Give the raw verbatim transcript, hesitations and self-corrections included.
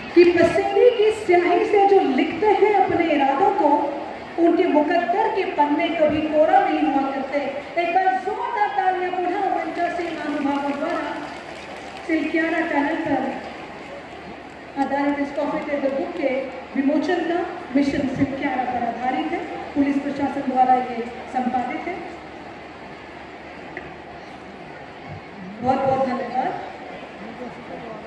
कि पसीने की स्याही से जो लिखते हैं अपने इरादों को, उनके मुकद्दर के पन्ने कभी कोरा नहीं हुआ करते। एक बार जोरदार तालियां बुढ़ा विंटर सिंह महानुभावों द्वारा सिल्कियाना टनल पर आधारित इस कॉफी टेबल बुक के विमोचन का मिशन